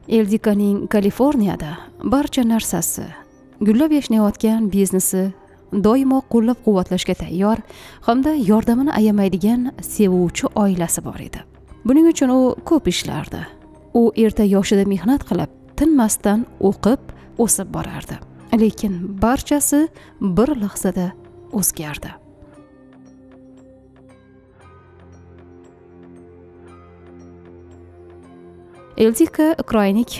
Eldikaning Kaliforniyada barcha narsasi, gullab yashnayotgan biznesi, doimo qo'llab-quvvatlashga tayyor hamda yordamini ayamaydigan sevuvchi oilasi bor edi. Buning uchun u ko'p ishlardi. U erta yoshida mehnat qilib, tinmasdan o'qib, o'sib borardi. Lekin barchasi bir lahzada o'zgardi. Eldika Kraynik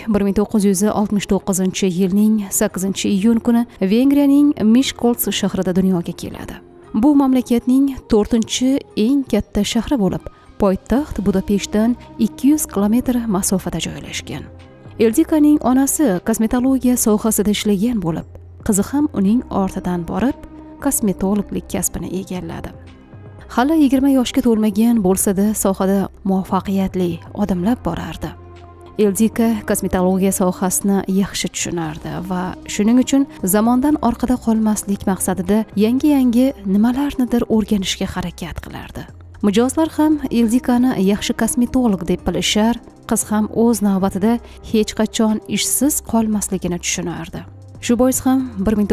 1969-yilning 8-iyun kuni Vengriyaning Miskolc shahrida dunyoga keladi. Bu mamlakatning 4-eng katta shahri bo'lib, poytaxt Budapeshtdan 200 kilometr masofada joylashgan. Eldikaning onasi kosmetologiya sohasida ishlagan bo'lib, qizi ham uning ortidan borib, kosmetologlik kasbini egalladi. Hali 20 yoshga to'lmagan bo'lsa-da, sohada muvaffaqiyatli odimlab borardi. Eldika kosmetologiya sohasini yaxshi tushunardi va shuning uchun zamondan orqada qolmaslik maqsadida yangi nimalarnidir o'rganishga harakat qilardi. Mijozlar ham Eldikani yaxshi kosmetolog deb bilishar, qiz ham o'z navbatida hech qachon ishsiz qolmasligini tushunardi. Shu bois ham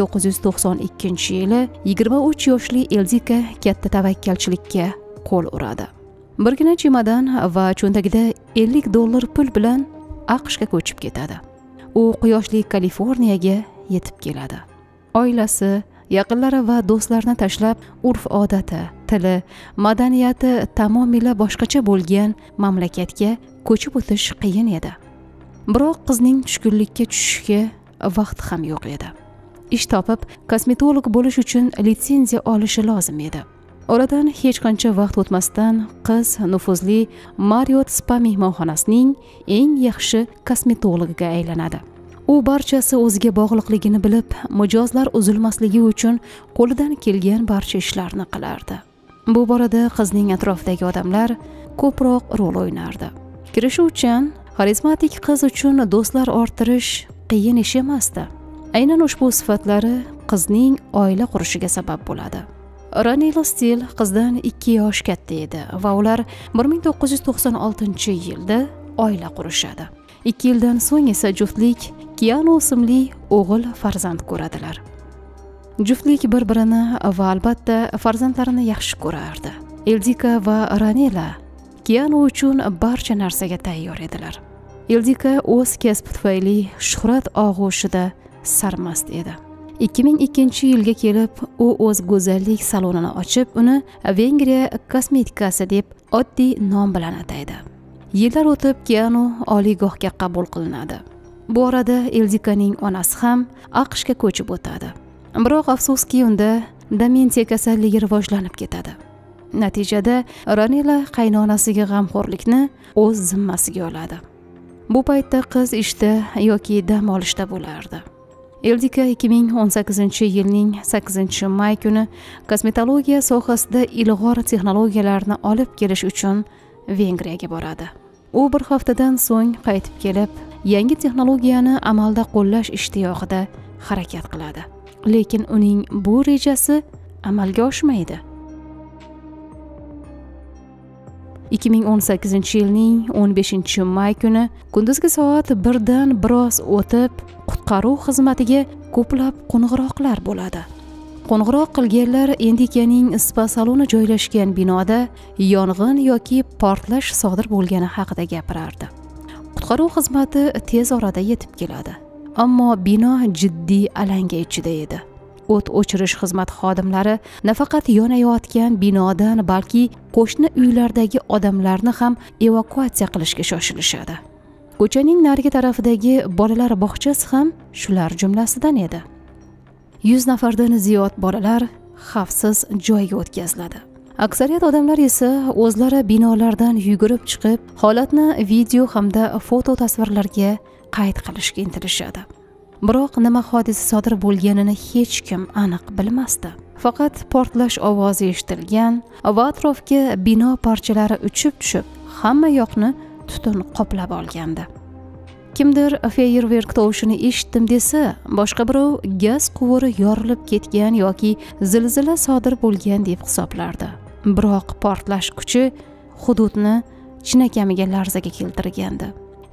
1992-yili 23 yoshli Eldika katta tavakkalchilikka qo'l uradi. Birgina chemodan va cho'ntagida $50 pul bilan AQShga ko'chib ketadi. U quyoshli Kaliforniyaga yetib keladi. Oilasi, yaqinlari va do'stlarini tashlab, urf-odati, tili, madaniyati tamomila boshqacha bo'lgan mamlakatga ko'chib o'tish qiyin edi. Biroq qizning tushkunlikka tushishiga vaqt ham yo'q edi. Ish topib, kosmetolog bo'lish uchun litsenziya olishi lozim edi. Oradan hech qancha vaqt o'tmasdan qiz nufuzli Marriott Spa mehmonxonasining eng yaxshi kosmetologiga aylanadi. U barchasi o'ziga bog'liqligini bilib, mijozlar uzilmasligi uchun qo'lidan kelgan barcha ishlarni qilardi. Bu borada qizning atrofidagi odamlar ko'proq rol o'ynardi. Kirishuvchan, xarizmatik qiz uchun do'stlar orttirish qiyin ish emasdi. Aynan ushbu sifatlari qizning oila qurishiga sabab bo'ladi. Ranila Stil qizdan 2 yosh katta edi va ular 1996-yilda oila qurishadi. 2 yildan so'ng esa juftlik Keanu ismli o'g'il farzand ko'radilar. Juftlik bir-birini va albatta farzandlarini yaxshi ko'rardi. Eldika va Ranila Keanu uchun barcha narsaga tayyor edilar. Eldika o'z kasbi tufayli shuhrat og'ushida sarmast edi. 2002-yilga kelib, u o'z go'zallik salonini ochib, uni Vengriya kosmetikasi deb oddiy nom bilan ataydi. Yillar o'tib, Keanu oliygohga qabul qilinadi. Bu orada Eldikaning onasi ham AQShga ko'chib o'tadi. Biroq afsuski, unda demensiya kasalligi rivojlanib ketadi. Natijada Ranila qaynonasiga g'amxo'rlikni o'z zimmasiga oladi. Bu paytda qiz ishda yoki dam olishda bo'lardi. Eldika 2018-yilning 8-may kuni kosmetologiya sohasida ilg'or texnologiyalarni olib kelish uchun Vengriyaga boradi. U bir haftadan so'ng qaytib kelib, yangi texnologiyani amalda qo'llash ishtiyoqida harakat qiladi. Lekin uning bu rejasi amalga oshmaydi. 2018-yilning 15-may kuni kunduzgi soat 1dan biroz o'tib, qutqaruv xizmatiga ko'plab qo'ng'iroqlar bo'ladi. Qo'ng'iroq qilganlar Eldikaning spa saloni joylashgan binoda yong'in yoki portlash sodir bo'lgani haqida gapirardi. Qutqaruv xizmati tez orada yetib keladi, ammo bino jiddiy alanga ichida edi. O't o'chirish xizmat xodimlari nafaqat yonayotgan binodan, balki qo'shni uylardagi odamlarni ham evakuatsiya qilishga shoshilishadi. Ko'chaning narigi tarafidagi bolalar bog'chasi ham shular jumlasidan edi. 100 nafardan ziyod bolalar xavfsiz joyga o'tkaziladi. Aksariyat odamlar esa o'zlari binolardan yugurib chiqib, holatni video hamda foto tasvirlarga qayd qilishga intilishadi. Biroq nima hodisa sodir bo'lganini hech kim aniq bilmasdi. Faqat portlash ovozi eshitilgan va atrofga bino parchalari uchib tushib, hamma yoqni tutun qoplab olgandi. Kimdir feyerverk tovushini eshitdim desa, boshqa birov gaz quvuri yorilib ketgan yoki zilzila sodir bo'lgan deb hisoblardi. Biroq portlash kuchi hududni chinakamiga larzaga keltirgandi.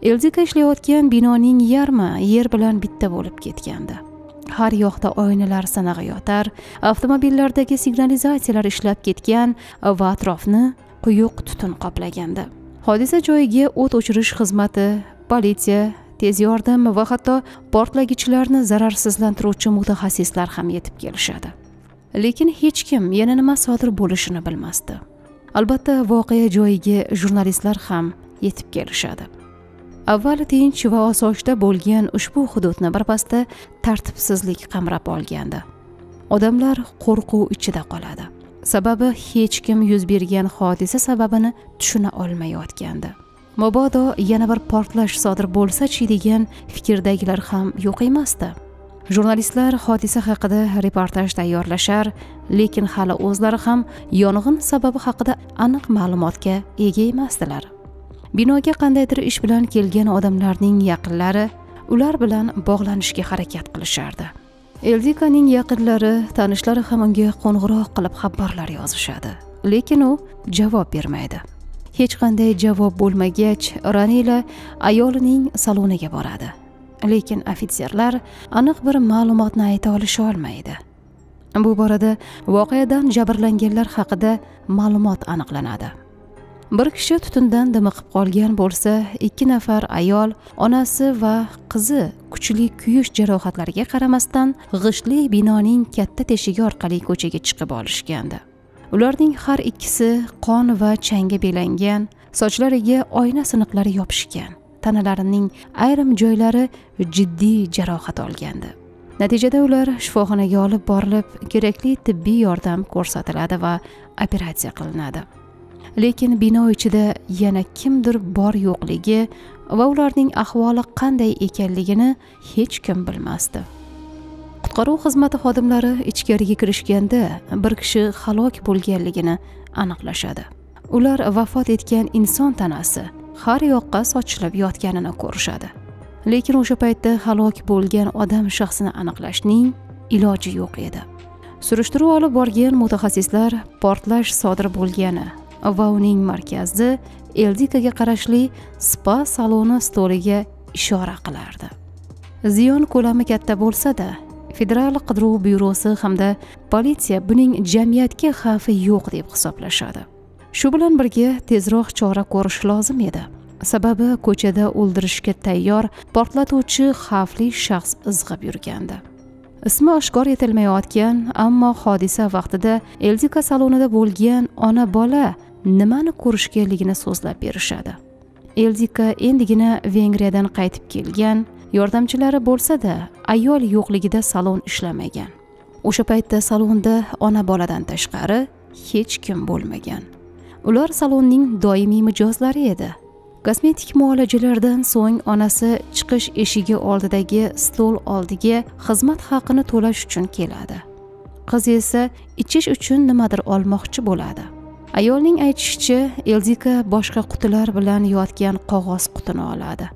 Eldika ishlayotgan binoning yarmi yer bilan bitta bo'lib ketgandi. Har yoqda oynalar sanag'i yotar, avtomobillardagi signalizatsiyalar ishlab ketgan va atrofni quyuq tutun qoplagandi. Hodisa joyiga o't o'chirish xizmati, politsiya, tez yordam va hatto portlagichlarni zararsizlantiruvchi mutaxassislar ham yetib kelishadi. Lekin hech kim yana nima sodir bo'lishini bilmasdi. Albatta, voqea joyiga jurnalistlar ham yetib kelishadi. Avval tinch va osoyishta bo'lgan ushbu hududni birpasda tartibsizlik qamrab olgandi. Odamlar qo'rquv ichida qoladi. Sababi hech kim yuz bergan hodisa sababini tushuna olmayotgandi. Mabodo yana bir portlash sodir bo'lsa-chi degan fikrdagilar ham yo'q emasdi. Jurnalistlar hodisa haqida reportaj tayyorlashar, lekin hali o'zlari ham yong'in sababi haqida aniq ma'lumotga ega emasdilar. Binoga qandaydir ish bilan kelgan odamlarning yaqinlari ular bilan bog'lanishga harakat qilishardi. Eldikaning yaqinlari, tanishlari ham unga qo'ng'iroq qilib xabarlar yozishadi, lekin u javob bermaydi. Hech qanday javob bo'lmagach, Ranila ayolining saloniga boradi. Lekin ofitserlar aniq bir ma'lumotni ayta olisha olmaydi. Bu borada voqeadan jabrlanganlar haqida ma'lumot aniqlanadi. Bir kishi tutundan dimiqib qolgan bo'lsa, 2 nafar ayol, onasi va qizi kuchli kuyish jarohatlariga qaramasdan g'ishtli binoning katta teshigi orqali ko'chaga chiqib olishgandi. Ularning har ikkisi qon va changga belangan, sochlariga oyna siniqlari yopishgan. Tanalarining ayrim joylari jiddiy jarohat olgandi. Natijada ular shifoxonaga olib borilib, kerakli tibbiy yordam ko'rsatiladi va operatsiya qilinadi. Lekin bino ichida yana kimdir bor yo'qligi va ularning ahvoli qanday ekanligini hech kim bilmasdi. Qutqaruv xizmati xodimlari ichkariga kirishganda bir kishi halok bo'lganligini aniqlashadi. Ular vafot etgan inson tanasi har yoqqa sochilib yotganini ko'rishadi. Lekin o'sha paytda halok bo'lgan odam shaxsini aniqlashning iloji yo'q edi. Surishtiruv olib borgan mutaxassislar portlash sodir bo'lgani va uning markazi Eldikaga qarashli spa saloni stoliga ishora qilardi. Ziyon ko'lami katta bo'lsa-da, Federal qidiruv byurosi hamda politsiya buning jamiyatga xavfi yo'q deb hisoblashadi. Shu bilan birga tezroq chora ko'rish lozim edi. Sababi ko'chada o'ldirishga tayyor portlatuvchi xavfli shaxs izg'ib yurgandi. Ismi oshkor etilmayotgan, ammo hodisa vaqtida Eldika salonida bo'lgan ona bola nimani ko'rishganligini so'zlab berishadi. Eldika endigina Vengriyadan qaytib kelgan, yordamchilari bo'lsa-da, ayol yo'qligida salon ishlamagan. O'sha paytda salonda ona boladan tashqari hech kim bo'lmagan. Ular salonning doimiy mijozlari edi. Kosmetik muolajalardan so'ng onasi chiqish eshigi oldidagi stol oldiga xizmat haqini to'lash uchun keladi. Qiz esa ichish uchun nimadir olmoqchi bo'ladi. Ayolning aytishicha, Eldika boshqa qutilar bilan yotgan qog'oz qutini oladi.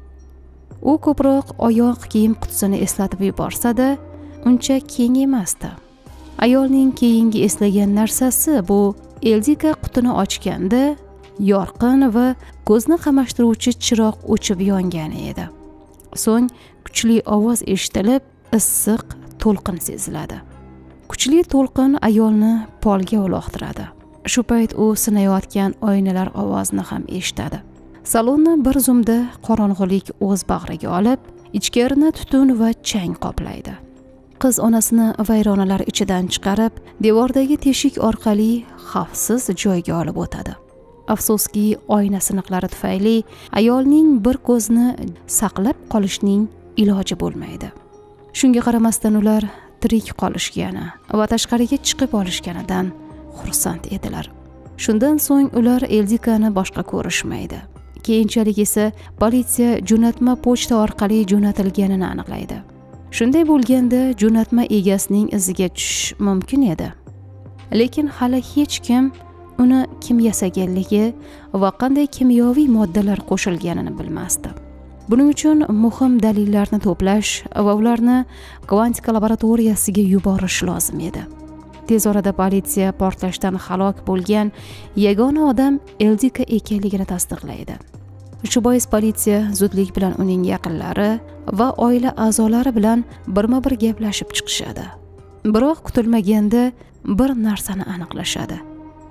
U ko'proq oyoq kiyim qutisini eslatib yuborsa-da, uncha keng emasdi. Ayolning keyingi eslagan narsasi bu Eldika qutini ochganda yorqin va ko'zni qamashtiruvchi chiroq o'chib yongan edi. So'ng kuchli ovoz eshitilib, issiq to'lqin seziladi. Kuchli to'lqin ayolni polga uloqtiradi. Shu payt u sinayotgan oynalar ovozini ham eshitadi. Salonni bir zumda qorong'ulik o'z bag'riga olib, ichkarini tutun va chang qoplaydi. Qiz onasini vayronalar ichidan chiqarib, devordagi teshik orqali xavfsiz joyga olib o'tadi. Afsuski, oyna siniqlari tufayli ayolning bir ko'zni saqlab qolishning iloji bo'lmaydi. Shunga qaramasdan ular tirik qolishgani va tashqariga chiqib olishganidan xursand edilar. Shundan so'ng ular Eldikani boshqa ko'rishmaydi. Keyinchalik esa politsiya jo'natma pochta orqali jo'natilganini aniqlaydi. Shunday bo'lganda jo'natma egasining iziga tushish mumkin edi. Lekin hali hech kim uni kim yasaganligi va qanday kimyoviy moddalar qo'shilganini bilmasdi. Buning uchun muhim dalillarni to'plash va ularni kvantika laboratoriyasiga yuborish lozim edi. Tez orada politsiya portlashdan halok bo'lgan yagona odam Eldika ekanligini tasdiqlaydi. Shu bois politsiya zudlik bilan uning yaqinlari va oila a'zolari bilan birma-bir gaplashib chiqishadi. Biroq kutilmaganda bir narsani aniqlashadi.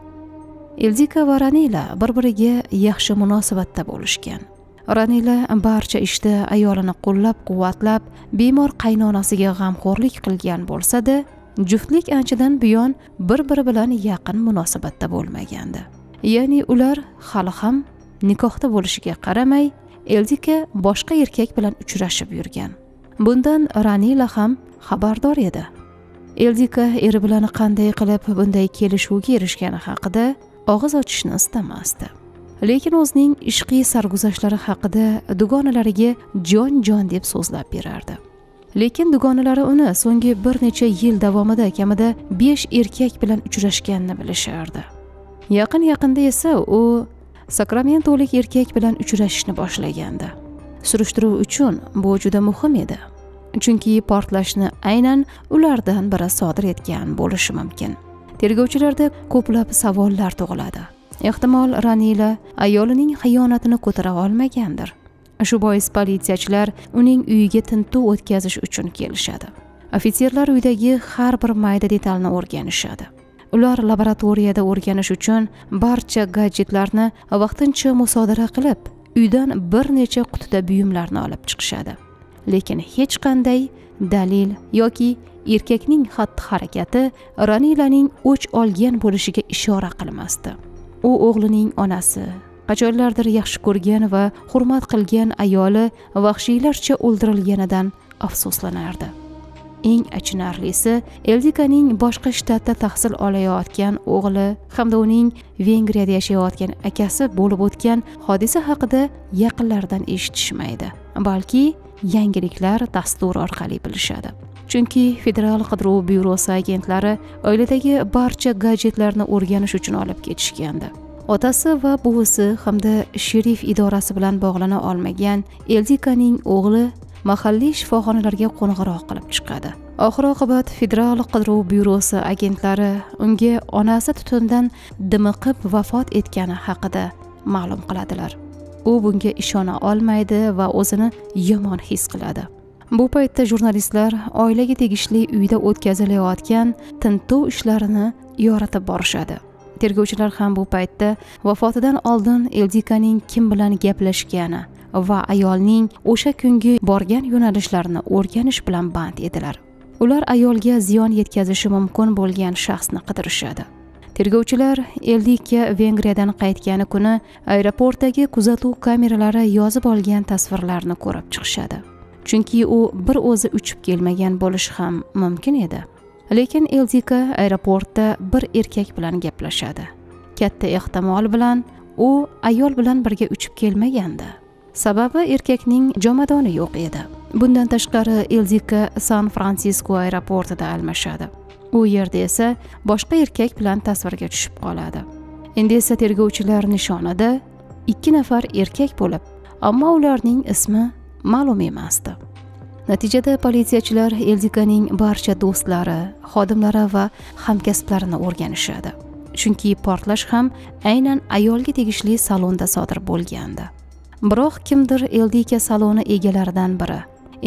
Eldika va Ranila bir-biriga yaxshi munosabatda bo'lishgan. Ranila barcha ishda ayolini qo'llab-quvvatlab, bemor qaynonasiga g'amxo'rlik qilgan bo'lsa-da, juftlik anchadan buyon bir-biri bilan yaqin munosabatda bo'lmagandi. Ya'ni ular hali ham nikohda bo'lishiga qaramay, Eldika boshqa erkak bilan uchrashib yurgan. Bundan Ranila ham xabardor edi. Eldika eri bilan qanday qilib bunday kelishuvga erishgani haqida og'iz ochishni istamasdi. Lekin o'zining ishqiy sarguzashtlari haqida dugonalariga jon deb so'zlab berardi. Lekin dugonalari uni so'nggi bir necha yil davomida kamida 5 erkak bilan uchrashganini bilishardi. Yaqin-yaqinda esa u Sakramentolik erkak bilan uchrashishni boshlagandi. Surishtiruv uchun bu juda muhim edi. Chunki portlashni aynan ulardan biri sodir etgan bo'lishi mumkin. Tergovchilarda ko'plab savollar tug'iladi. Ehtimol Ranila ayolining xiyonatini ko'tara olmagandir. Shu bois politsiyachilar uning uyiga tintuv o'tkazish uchun kelishadi. Ofitserlar uydagi har bir mayda detalni o'rganishadi. Ular laboratoriyada o'rganish uchun barcha gadjetlarni vaqtincha musodara qilib, uydan bir necha qutida buyumlarni olib chiqishadi. Lekin hech qanday dalil yoki erkakning xatti-harakati Ranilaning o'ch olgan bo'lishiga ishora qilmasdi. U o'g'lining onasi, qachonlardir yaxshi ko'rgan va hurmat qilgan ayoli vahshiylarcha o'ldirilganidan afsuslanardi. Eng achinarlisi, Eldikaning boshqa shtatda tahsil olayotgan o'g'li hamda uning Vengriyada yashayotgan akasi bo'lib o'tgan hodisa haqida yaqinlaridan eshitishmaydi, balki yangiliklar dasturi orqali bilishadi. Chunki Federal qidiruv byurosi agentlari oiladagi barcha gadjetlarni o'rganish uchun olib ketishgandi. Otasi va buvisi hamda sherif idorasi bilan bog'lana olmagan Eldikaning o'g'li mahalliy shifoxonalarga qo'ng'iroq qilib chiqadi. Oxir-oqibat Federal qidiruv byurosi agentlari unga onasi tutundan dimiqib vafot etgani haqida ma'lum qiladilar. U bunga ishona olmaydi va o'zini yomon his qiladi. Bu paytda jurnalistlar oilaga tegishli uyda o'tkazilayotgan tintuv ishlarini yoritib borishadi. Tergovchilar ham bu paytda vafotidan oldin Eldikaning kim bilan gaplashgani va ayolning o'sha kungi borgan yo'nalishlarini o'rganish bilan band edilar. Ular ayolga ziyon yetkazishi mumkin bo'lgan shaxsni qidirishadi. Tergovchilar Eldika Vengriyadan qaytgani kuni aeroportdagi kuzatuv kameralari yozib olgan tasvirlarni ko'rib chiqishadi. Chunki u bir o'zi uchib kelmagan bo'lishi ham mumkin edi. Lekin Eldika aeroportda bir erkak bilan gaplashadi. Katta ehtimol bilan u ayol bilan birga uchib kelmagandi. Sababi erkakning jomadoni yo'q edi. Bundan tashqari Eldika San Fransisko aeroportida almashadi. U yerda esa boshqa erkak bilan tasvirga tushib qoladi. Endi esa tergovchilar nishonida 2 nafar erkak bo'lib, ammo ularning ismi ma'lum emasdi. Natijada politsiyachilar Eldikaning barcha do'stlari, xodimlari va hamkasblarini o'rganishadi. Chunki portlash ham aynan ayolga tegishli salonda sodir bo'lgandi. Biroq kimdir Eldika saloni egalaridan biri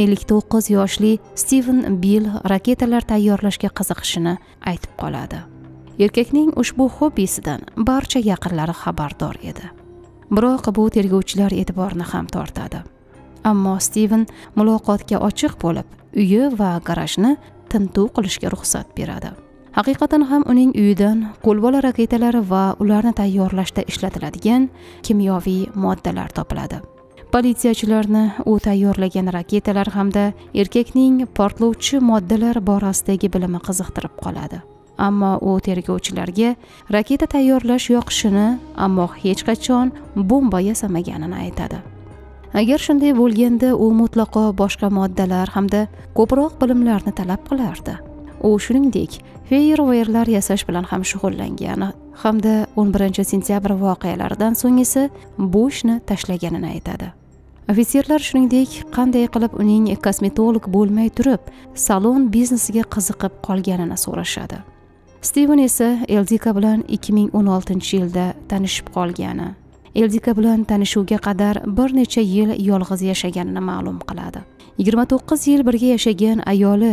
59 yoshli Steven Bill raketalar tayyorlashga qiziqishini aytib qoladi. Erkakning ushbu hobbisidan barcha yaqinlari xabardor edi. Biroq bu tergovchilar e'tiborini ham tortadi. Ammo Steven muloqotga ochiq bo'lib, uyi va garajni tintuv qilishga ruxsat beradi. Haqiqatan ham uning uyidan qo'lbola raketalari va ularni tayyorlashda ishlatiladigan kimyoviy moddalar topiladi. Politsiyachilarni u tayyorlagan raketalar hamda erkakning portlovchi moddalar borasidagi bilimi qiziqtirib qoladi. Ammo u tergovchilarga raketa tayyorlash yoqishini, ammo hech qachon bomba yasamaganini aytadi. Agar shunday bo'lganda, u mutlaqo boshqa moddalar hamda ko'proq bilimlarni talab qilardi. U shuningdek, feyerverklar yasash bilan ham shug'ullangani hamda 11 sentyabr voqealaridan so'ng esa bu ishni tashlaganini aytadi. Ofitserlar shuningdek, qanday qilib uning kosmetolog bo'lmay turib, salon biznesiga qiziqib qolganini so'rashadi. Steven esa Eldika bilan 2016-yilda tanishib qolgani, Eldika bilan tanishuvga qadar bir necha yil yolg'iz yashaganini ma'lum qiladi. 29 yil birga yashagan ayoli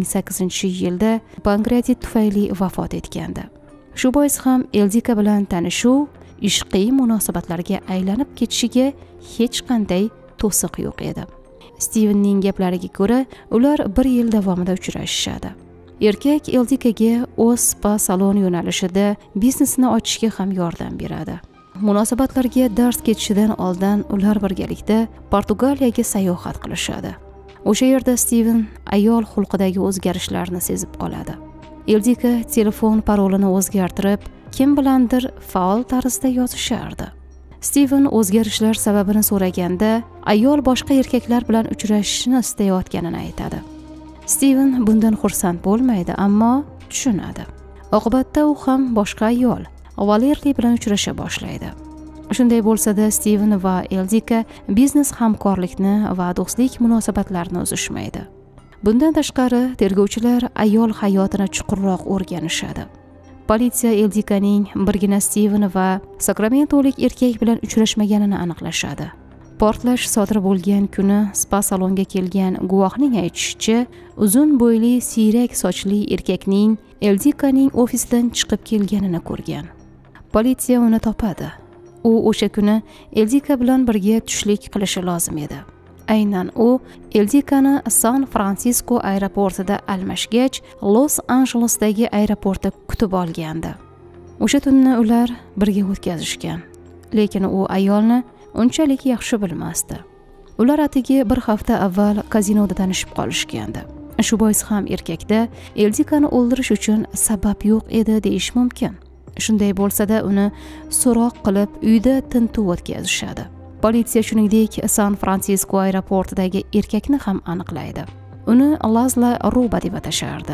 2008-yilda pankreatit tufayli vafot etgandi. Shu bois ham Eldika bilan tanishuv ishqiy munosabatlarga aylanib ketishiga hech qanday to'siq yo'q edi. Stevenning gaplariga ko'ra, ular 1 yil davomida uchrashishadi. Erkak Eldikaga o'z spa salon yo'nalishida biznesini ochishga ham yordam beradi. Munosabatlarga dars ketishidan oldin ular birgalikda Portugaliyaga sayohat qilishadi. O'sha yerda Steven ayol xulqidagi o'zgarishlarni sezib qoladi. Eldika telefon parolini o'zgartirib, kim bilandir faol tarzda yozishardi. Steven o'zgarishlar sababini so'raganda, ayol boshqa erkaklar bilan uchrashishni istayotganini aytadi. Steven bundan xursand bo'lmaydi, ammo tushunadi. Oqibatda u ham boshqa ayol, Valerli bilan uchrasha boshlaydi. Shunday bo'lsa-da, Steven va Eldika biznes hamkorlikni va do'stlik munosabatlarini uzishmaydi. Bundan tashqari, tergovchilar ayol hayotini chuqurroq o'rganishadi. Politsiya Eldikaning birgina Steven va Sakramentolik erkak bilan uchrashmaganini aniqlashadi. Portlash sodir bo'lgan kuni spa salonga kelgan guvohning aytishicha, uzun bo'yli, siyrak sochli erkakning Eldikaning ofisidan chiqib kelganini ko'rgan. Politsiya uni topadi. U o'sha kuni Eldika bilan birga tushlik qilishi lozim edi. Aynan u Eldikani San Fransisko aeroportida almashgach, Los Anjelesdagi aeroportda kutib olgandi. O'sha tunni ular birga o'tkazishgan, lekin u ayolni unchalik yaxshi bilmasdi. Ular atigi 1 hafta avval kazinoda tanishib qolishgandi. Shu bois ham erkakda Eldikani o'ldirish uchun sabab yo'q edi deyish mumkin. Shunday bo'lsa-da, uni so'roq qilib, uyda tintuv o'tkazishadi. Politsiya shuningdek San Fransisko aeroportidagi erkakni ham aniqlaydi. Uni Lazla Ruba deb atashardi.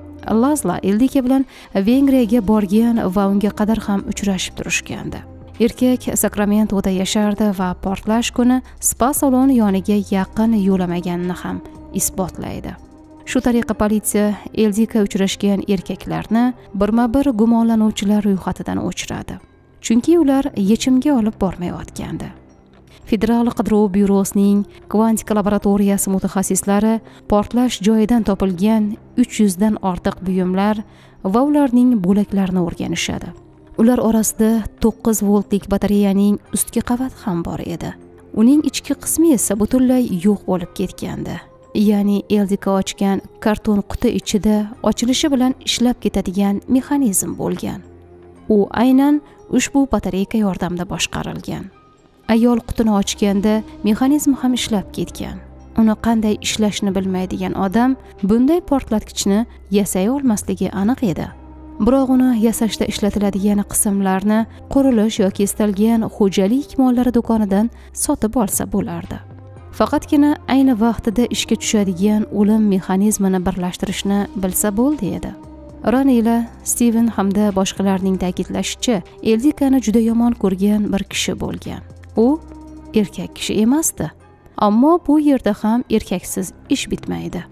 Lazla Eldika bilan Vengriyaga borgan va unga qadar ham uchrashib turishgandi. Erkak Sakramentoda yashardi va portlash kuni spa salon yoniga yaqin yo'lamaganini ham isbotlaydi. Shu tariqa politsiya Eldika uchrashgan erkaklarni birma-bir gumonlanuvchilar ro'yxatidan o'chiradi. Chunki ular yechimga olib bormayotgandi. Federal qidiruv byurosining kvantika laboratoriyasi mutaxassislari portlash joyidan topilgan 300 dan ortiq buyumlar va ularning bo'laklarini o'rganishadi. Ular orasida 9 voltlik batareyaning ustki qavati ham bor edi. Uning ichki qismi esa butunlay yo'q bo'lib ketgandi. Ya'ni Eldika ochgan karton quti ichida ochilishi bilan ishlab ketadigan mexanizm bo'lgan. U aynan ushbu batareyka yordamida boshqarilgan. Ayol qutini ochganda mexanizm ham ishlab ketgan. Uni qanday ishlashni bilmaydigan odam bunday portlatgichni yasay olmasligi aniq edi. Biroq uni yasashda ishlatiladigan qismlarni qurilish yoki istalgan xo'jalik mollari do'konidan sotib olsa bo'lardi. Faqatgina ayni vaqtida ishga tushadigan o'lim mexanizmini birlashtirishni bilsa bo'ldi edi. Ranila, Steven hamda boshqalarning ta'kidlashicha, Eldikani juda yomon ko'rgan bir kishi bo'lgan. U erkak kishi emasdi. Ammo bu yerda ham erkaksiz ish bitmaydi.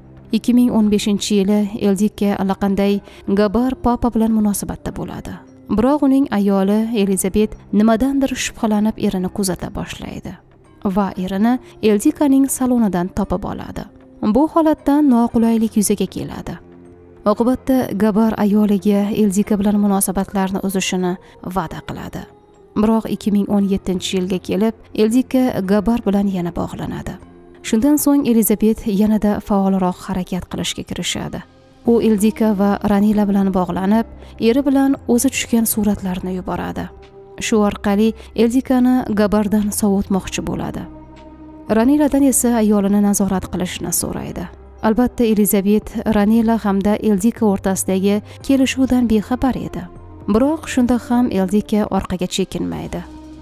2015-yili Eldika allaqanday Gabar papa bilan munosabatda bo'ladi. Biroq uning ayoli Elizabet nimadandir shubhalanib erini kuzata boshlaydi va erini Eldikaning salonidan topib oladi. Bu holatdan noqulaylik yuzaga keladi. Oqibatda Gabar ayoliga Eldika bilan munosabatlarni uzishini va'da qiladi. Biroq 2017-yilga kelib Eldika Gabar bilan yana bog'lanadi. Shundan so'ng Elizabet yanada faolroq harakat qilishga kirishadi. U Eldika va Ranila bilan bog'lanib, eri bilan o'zi tushgan suratlarni yuboradi. Shu orqali Eldikani Gabardan sovutmoqchi bo'ladi. Raniladan esa ayolini nazorat qilishni so'raydi. Albatta, Elizabet Ranila hamda Eldika o'rtasidagi kelishuvdan bexabar edi. Biroq shunda ham Eldika orqaga chekinmaydi.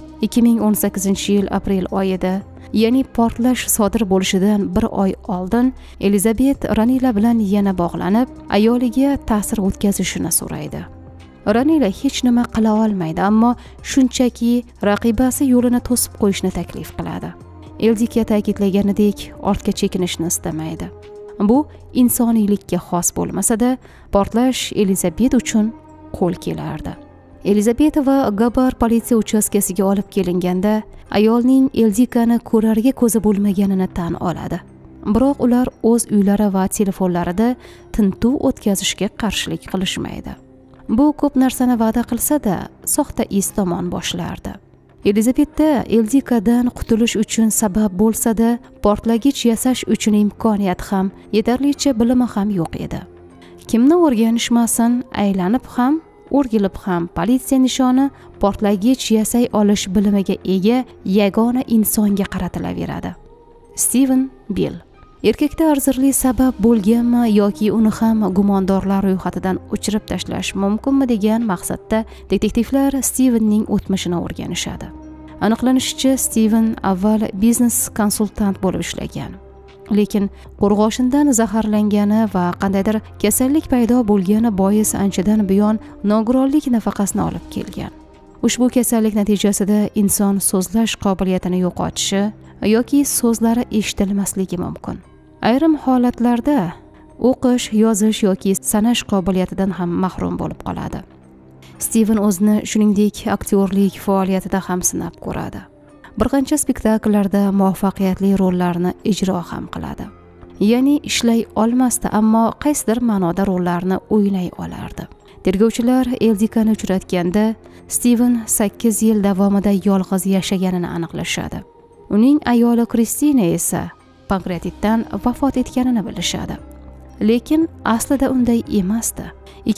2018-yil aprel oyida, ya'ni portlash sodir bo'lishidan 1 oy oldin, Elizabet Ranila bilan yana bog'lanib, ayoliga ta'sir o'tkazishini so'raydi. Ranila hech nima qila olmaydi, ammo shunchaki raqibasi yo'lini to'sib qo'yishni taklif qiladi. Eldika ta'kidlaganidek, ortga chekinishni istamaydi. Bu insoniylikka xos bo'lmasa-da, portlash Elizabet uchun qo'l kelardi. Elizabeta va Gabar politsiya uchastkasiga olib kelinganda ayolning Eldikani ko'rarga ko'zi bo'lmaganini tan oladi. Biroq ular o'z uylari va telefonlarida tintuv o'tkazishga qarshilik qilishmaydi. Bu ko'p narsani va'da qilsa-da, soxta iz tomon boshlardi. Elizabeta Eldikadan qutulish uchun sabab bo'lsa-da, portlagich yasash uchun imkoniyat ham, yetarlicha bilimi ham yo'q edi. Kimni o'rganishmasin, aylanib ham, o'rgilib ham politsiya nishoni portlagich yasay olish bilimiga ega yagona insonga qaratilaveradi. Steven Bill. Erkakda arzirli sabab bo'lganmi yoki uni ham gumondorlar ro'yxatidan o'chirib tashlash mumkinmi degan maqsadda detektivlar Stevenning o'tmishini o'rganishadi. Aniqlanishicha, Steven avval biznes konsultant bo'lib ishlagan. Lekin qo'rg'oshindan zaharlangani va qandaydir kasallik paydo bo'lgani bois anchadan buyon nogironlik nafaqasini olib kelgan. Ushbu kasallik natijasida inson so'zlash qobiliyatini yo'qotishi yoki so'zlari eshitilmasligi mumkin. Ayrim holatlarda o'qish, yozish yoki sanash qobiliyatidan ham mahrum bo'lib qoladi. Steven o'zini shuningdek aktyorlik faoliyatida ham sinab ko'radi. Bir qancha spektakllarda muvaffaqiyatli rollarni ijro ham qiladi. Ya'ni ishlay olmasdi, ammo qaysidir ma'noda rollarni o'ynay olardi. Tergovchilar Eldikani uchratganda Steven 8 yil davomida yolg'iz yashaganini aniqlashadi. Uning ayoli Kristina esa pankreatitdan vafot etganini bilishadi. Lekin aslida unday emasdi.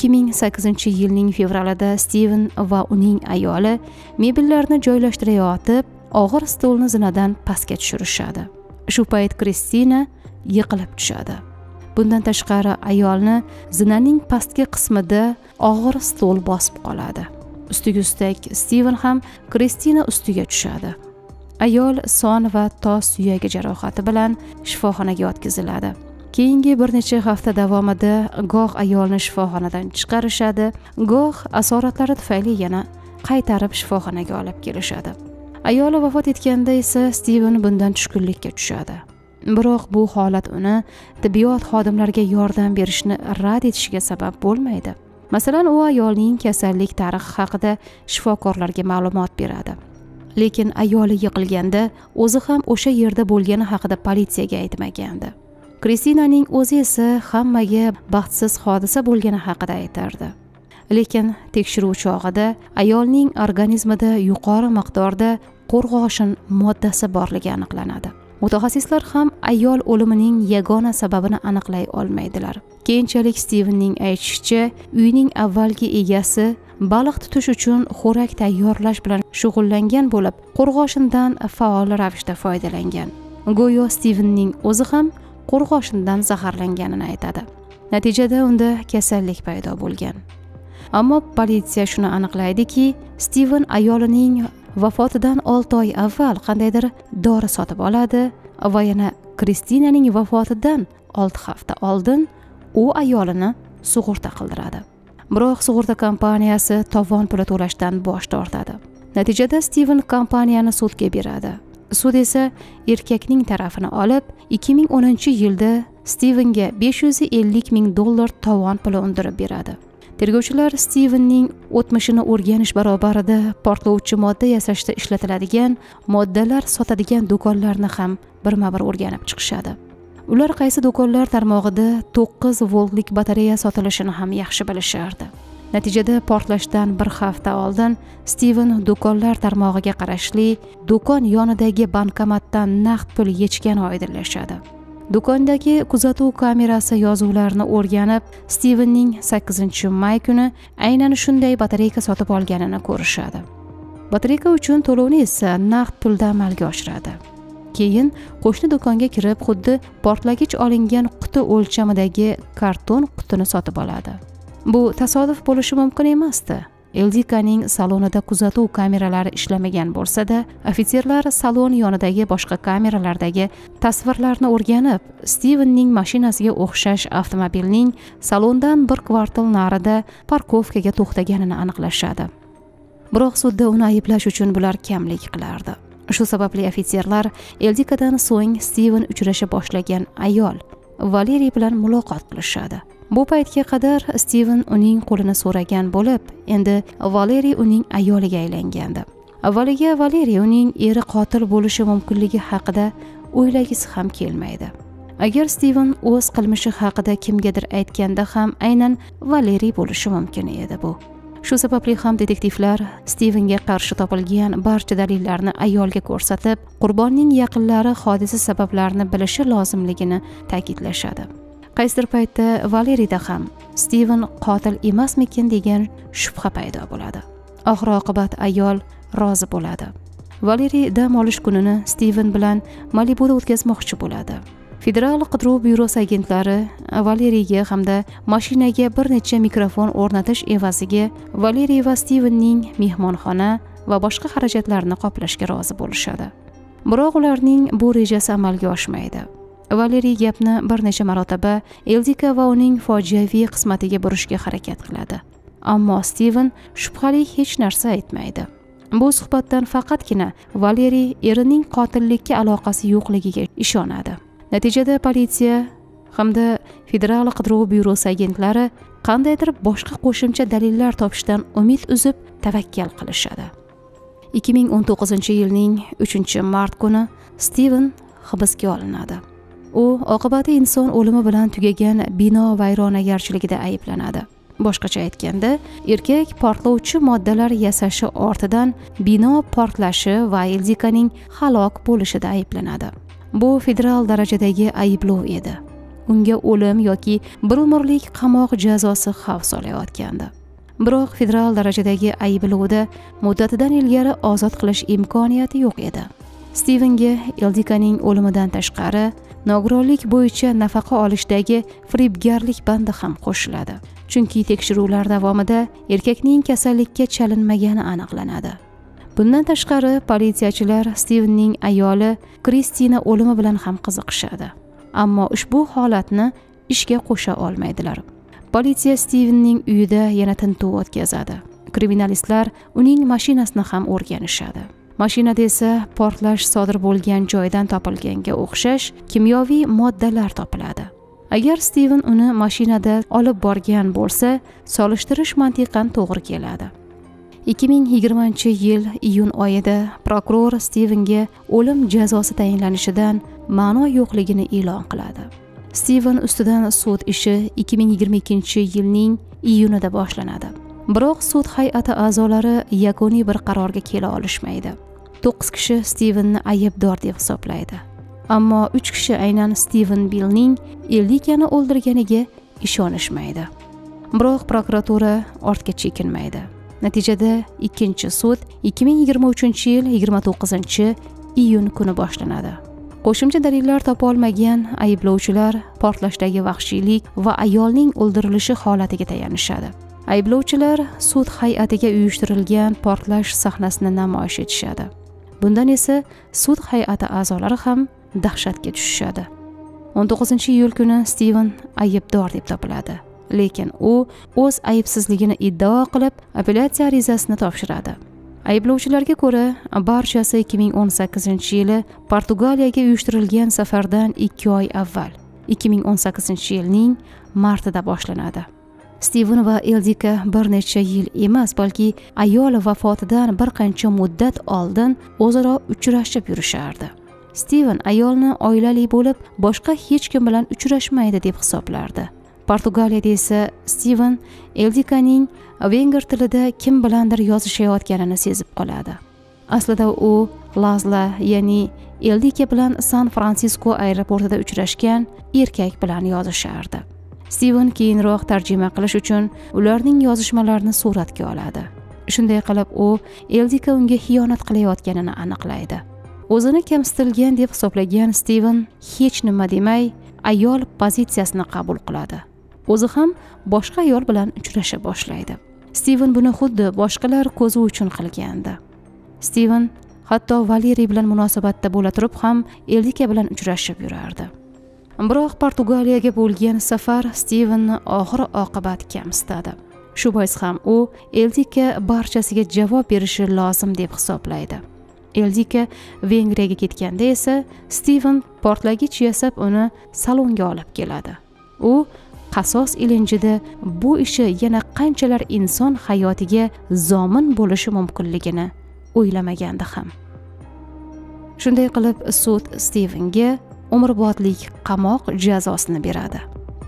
2008-yilning fevralida Steven va uning ayoli mebellarni joylashtirayotib, og'ir stolni zinadan pastga tushirishadi. Shu payt Kristina yiqilib tushadi. Bundan tashqari ayolni zinaning pastki qismida og'ir stol bosib qoladi. Ustiga ustak Steven ham Kristina ustiga tushadi. Ayol son va tos suyagi jarohati bilan shifoxonaga yetkaziladi. Keyingi bir necha hafta davomida goh ayolni shifoxonadan chiqarishadi, goh asoratlari tufayli yana qaytarib shifoxonaga olib kelishadi. Ayoli vafot etganda esa Steven bundan tushkunlikka tushadi. Biroq bu holat uni tibbiyot xodimlariga yordam berishni rad etishiga sabab bo'lmaydi. Masalan, u ayolning kasallik tarixi haqida shifokorlarga ma'lumot beradi. Lekin ayoli yiqilganda o'zi ham o'sha yerda bo'lgani haqida politsiyaga aytmagandi. Kristinaning o'zi esa hammaga baxtsiz hodisa bo'lgani haqida aytardi. Lekin tekshiruv chog'ida ayolning organizmida yuqori miqdorda qo'rg'oshin moddasi borligi aniqlanadi. Mutaxassislar ham ayol o'limining yagona sababini aniqlay olmaydilar. Keyinchalik Stevenning aytishicha, uyning avvalgi egasi baliq tutish uchun xo'rak tayyorlash bilan shug'ullangan bo'lib, qo'rg'oshindan faol ravishda foydalangan. Go'yo Stevenning o'zi ham qo'rg'oshindan zaharlanganini aytadi. Natijada unda kasallik paydo bo'lgan. Ammo politsiya shuni aniqlaydiki, Steven ayolining vafotidan 6 oy avval qandaydir dori sotib oladi va yana Kristinaning vafotidan 6 hafta oldin u ayolini sug'urta qildiradi. Biroq sug'urta kompaniyasi tovon puli to'lashdan bosh tortadi. Natijada Steven kompaniyani sudga beradi. Sud esa erkakning tarafini olib, 2010-yilda Stevenga $550 ming tovon puli undirib beradi. Tergovchilar Stevenning o'tmishini o'rganish barobarida portlovchi modda yasashda ishlatiladigan moddalar sotadigan do'konlarni ham birma-bir o'rganib chiqishadi. Ular qaysi do'konlar tarmog'ida 9 voltlik batareya sotilishini ham yaxshi bilishardi. Natijada portlashdan bir hafta oldin Steven do'konlar tarmog'iga qarashli do'kon yonidagi bankomatdan naqd pul yechgani oydinlashadi. Do'kondagi kuzatuv kamerasi yozuvlarini o'rganib, Stevenning 8-may kuni aynan shunday batareyka sotib olganini ko'rishadi. Batareyka uchun to'lovni esa naqd pulda amalga oshiradi. Keyin qo'shni do'konga kirib, xuddi portlagich olingan quti o'lchamidagi karton qutini sotib oladi. Bu tasodif bo'lishi mumkin emasdi. Eldikaning salonida kuzatuv kameralari ishlamagan bo'lsa-da, ofitserlar salon yonidagi boshqa kameralardagi tasvirlarni o'rganib, Stevenning mashinasiga o'xshash avtomobilning salondan bir kvartal narida parkovkaga to'xtaganini aniqlashadi. Biroq sudda uni ayblash uchun bular kamlik qilardi. Shu sababli ofitserlar Eldikadan so'ng Steven uchrasha boshlagan ayol Valeri bilan muloqot qilishadi. Bu paytga qadar Steven uning qo'lini so'ragan bo'lib, endi Valeri uning ayoliga aylangandi. Avvaliga Valeri uning eri qotil bo'lishi mumkinligi haqida o'ylagisi ham kelmaydi. Agar Steven o'z qilmishi haqida kimgadir aytganda ham aynan Valeri bo'lishi mumkin edi bu. Shu sababli ham detektivlar Stevenga qarshi topilgan barcha dalillarni ayolga ko'rsatib, qurbonning yaqinlari hodisa sabablarini bilishi lozimligini ta'kidlashadi. Qaysidir paytda Valerida ham Steven qotil emasmikin degan shubha paydo bo'ladi. Oxir-oqibat ayol rozi bo'ladi. Valeri dam olish kunini Steven bilan Malibuda o'tkazmoqchi bo'ladi. Federal qidiruv byurosi agentlari Valeriga hamda mashinaga bir necha mikrofon o'rnatish evaziga Valeri va Stevenning mehmonxona va boshqa xarajatlarini qoplashga rozi bo'lishadi. Biroq ularning bu rejasi amalga oshmaydi. Valeri gapni bir necha marotaba Eldika va uning fojiaviy qismatiga burishga harakat qiladi. Ammo Steven shubhali hech narsa aytmaydi. Bu suhbatdan faqatgina Valeri erining qotillikka aloqasi yo'qligiga ishonadi. Natijada politsiya hamda Federal qidiruv byurosi agentlari qandaydir boshqa qo'shimcha dalillar topishdan umid uzib tavakkal qilishadi. 2019-yilning 3-mart kuni Steven hibsga olinadi. U oqibati inson o'limi bilan tugagan bino vayronagarchiligida ayblanadi. Boshqacha aytganda, erkak portlovchi moddalar yasashi ortidan bino portlashi va Eldikaning halok bo'lishida ayblanadi. Bu federal darajadagi ayblov edi. Unga o'lim yoki bir umrlik qamoq jazosi xavf solayotgandi. Biroq federal darajadagi ayblovda muddatidan ilgari ozod qilish imkoniyati yo'q edi. Stevenga Eldikaning o'limidan tashqari nogironlik bo'yicha nafaqa olishdagi firibgarlik bandi ham qo'shiladi. Chunki tekshiruvlar davomida erkakning kasallikka chalinmagani aniqlanadi. Bundan tashqari politsiyachilar Stevenning ayoli Kristina o'limi bilan ham qiziqishadi. Ammo ushbu holatni ishga qo'sha olmaydilar. Politsiya Stevenning uyida yana tintuv o'tkazadi. Kriminalistlar uning mashinasini ham o'rganishadi. Mashinada esa portlash sodir bo'lgan joydan topilganga o'xshash kimyoviy moddalar topiladi. Agar Steven uni mashinada olib borgan bo'lsa, solishtirish mantiqan to'g'ri keladi. 2020-yil iyun oyida prokuror Stevenga o'lim jazosi tayinlanishidan ma'no yo'qligini e'lon qiladi. Steven ustidan sud ishi 2022-yilning iyunida boshlanadi. Biroq sud hay'ati a'zolari yakuniy bir qarorga kela olishmaydi. 9 kishi Stevenni aybdor deb hisoblaydi. Ammo 3 kishi aynan Steven Billning Eldikani o'ldirganiga ishonishmaydi. Biroq prokuratura ortga chekinmaydi. Natijada ikkinchi sud 2023-yil 29-iyun kuni boshlanadi. Qo'shimcha dalillar topa olmagan ayblovchilar portlashdagi vahshiylik va ayolning o'ldirilishi holatiga tayanishadi. Ayblovchilar sud hay'atiga uyushtirilgan portlash sahnasini namoyish etishadi. Bundan esa sud hay'ati a'zolari ham dahshatga tushishadi. 19-iyul kuni Steven aybdor deb topiladi. Lekin u o'z aybsizligini iddao qilib, apellyatsiya arizasini topshiradi. Ayblovchilarga ko'ra, barchasi 2018-yili Portugaliyaga uyushtirilgan safardan 2 oy avval, 2018-yilning martida boshlanadi. Steven va Eldika bir necha yil emas, balki ayol vafotidan bir qancha muddat oldin o'zaro uchrashib yurishardi. Steven ayolni oilali bo'lib, boshqa hech kim bilan uchrashmaydi deb hisoblardi. Portugaliyada esa Steven Eldikaning venger tilida kim bilandir yozishayotganini sezib qoladi. Aslida u Lazla, ya'ni Eldika bilan San Fransisko aeroportida uchrashgan erkak bilan yozishardi. Steven keyinroq tarjima qilish uchun ularning yozishmalarini suratga oladi. Shunday qilib u Eldika unga xiyonat qilayotganini aniqlaydi. O'zini kamsitilgan deb hisoblagan Steven hech nima demay ayol pozitsiyasini qabul qiladi. O'zi ham boshqa ayol bilan uchrasha boshlaydi. Steven buni xuddi boshqalar ko'zi uchun qilgandi. Steven hatto Valeri bilan munosabatda bo'la turib ham Eldika bilan uchrashib yurardi. Biroq Portugaliyaga bo'lgan safar Stevenni oxir-oqibat kamsitadi. Shu bois ham u Eldika barchasiga javob berishi lozim deb hisoblaydi. Eldika Vengriyaga ketganda esa Steven portlagich yasab uni salonga olib keladi. U qasos ilinjida bu ishi yana qanchalar inson hayotiga zomin bo'lishi mumkinligini o'ylamagandi ham. Shunday qilib sud Stevenga umrbodlik qamoq jazosini beradi.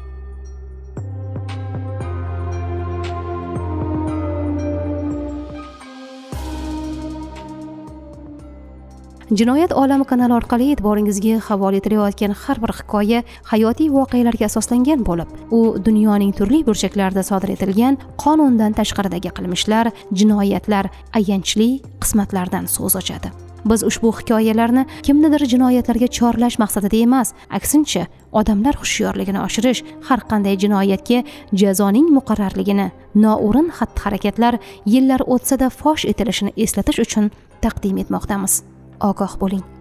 Jinoyat olami kanali orqali e'tiboringizga havola etilayotgan har bir hikoya hayotiy voqealarga asoslangan bo'lib, u dunyoning turli burchaklarida sodir etilgan qonundan tashqaridagi qilmishlar, jinoyatlar, ayanchli qismatlardan so'z ochadi. Biz ushbu hikoyalarni kimnidir jinoyatlarga chorlash maqsadida emas, aksincha, odamlar hushyorligini oshirish, har qanday jinoyatga jazoning muqarrarligini, noo'rin xatti-harakatlar yillar o'tsa-da fosh etilishini eslatish uchun taqdim etmoqdamiz. Ogoh bo'ling.